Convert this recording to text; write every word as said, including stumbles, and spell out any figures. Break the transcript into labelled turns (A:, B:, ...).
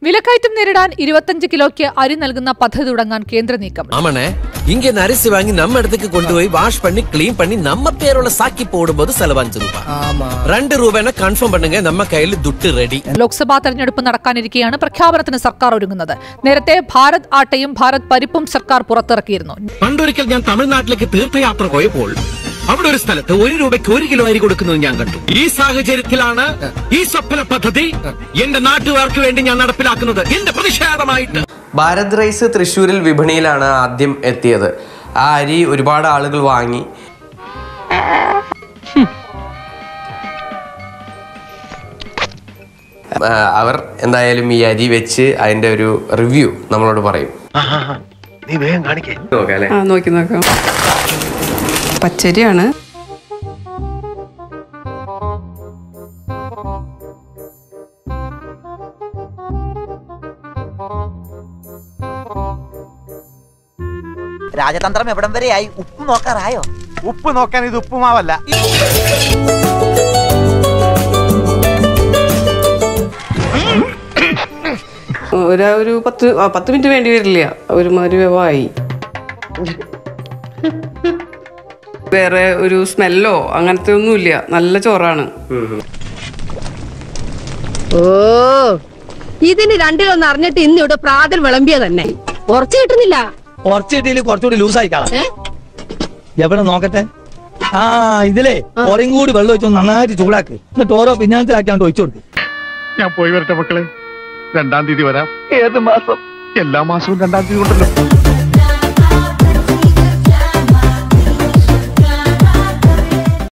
A: വിലക്കയറ്റം നേരിടാൻ ഇരുപത്തഞ്ച് കിലോയ്ക്ക് അരി നൽകുന്ന പദ്ധതി തുടങ്ങാൻ കേന്ദ്ര നീക്കം.
B: இங்க அரிசி வாங்கி நம்ம இடத்துக்கு கொண்டு போய் வாஷ் பண்ணி கிளீன் பண்ணி நம்ம பேரோட சாக்கி போடும்போது செலவஞ்சு രൂപ രണ്ട് രൂപ കൺഫേം பண்ணுங்க நம்ம കയ്യിൽ ദുട്ട് റെഡി.
A: ലോക്സഭാ തെരഞ്ഞെടുപ്പ് നടക്കാനിരിക്കെയാണ് പ്രഖ്യാപനത്തിന് സർക്കാർ ഒരുങ്ങുന്നത്. നേരത്തെ ഭാരത് ആട്ടയും ഭാരത് പരിപ്പും സർക്കാർ പുറത്തിറക്കിയിരുന്നു.
C: പണ്ടൊരിക്കൽ ഞാൻ തമിഴ്നാട്ടിലേക്ക് തീർത്ഥയാത്ര പോയപ്പോൾ അവിടെ ഒരു സ്ഥലത്ത് ഒരു രൂപയ്ക്ക് ഒരു കിലോ അരി കൊടുക്കുന്നത് ഞാൻ കണ്ടു. ഈ സാഹചര്യത്തിലാണ് ഈ സ്വപ്ന പദ്ധതി എന്റെ നാട്ടുകാർക്ക് വേണ്ടി ഞാൻ നടപ്പിലാക്കുന്നത്. എന്റെ പ്രതിഷേധമായിട്ട്
D: ഭാരത് റൈസ് തൃശ്ശൂരിൽ വിപണിയിലാണ് ആദ്യം എത്തിയത്. ആ അരി ഒരുപാട് ആളുകൾ വാങ്ങി. അവർ എന്തായാലും ഈ അരി വെച്ച് അതിന്റെ ഒരു റിവ്യൂ നമ്മളോട് പറയും.
E: നോക്കി നോക്കാം. പച്ചരിയാണ്.
F: രാജതന്ത്രം എവിടം വരെയായി? ഉപ്പ് നോക്കാറായോ?
G: ഉപ്പ് നോക്കാൻ ഇത് ഉപ്പുമാവല്ല.
E: ഒരു പത്ത് പത്ത് മിനിറ്റ് വേണ്ടി വരില്ല. ഒരുമാതിരി വേവായി. വേറെ ഒരു സ്മെല്ലോ അങ്ങനത്തെ ഒന്നുമില്ല. നല്ല ചോറാണ്.
H: ഓ, ഇതിന് രണ്ടിലൊന്ന് അറിഞ്ഞിട്ട് ഇന്ന് ഇവിടെ പ്രാതൽ വിളമ്പിയ തന്നെ. കുറച്ച് കിട്ടുന്നില്ല.
I: കുറച്ച് കിട്ടിയില്ല, കുറച്ചുകൂടി ലൂസായി കാണാം. എവിടെ നോക്കട്ടെ. ആ ഇതിലേ കുറയും കൂടി വെള്ളം ഒഴിച്ചു നന്നായിട്ട് ചൂടാക്ക്. എന്നിട്ട് ഓരോ പിന്നാത്തിലാക്കിയാണ്ട് ഒഴിച്ചു കൊടുക്കും.
G: ഞാൻ പോയി വരട്ടെ മക്കളെ. രണ്ടാം തീയതി വരാം. ഏത് മാസം? എല്ലാ മാസവും രണ്ടാം തീയതി ഉണ്ടല്ലോ.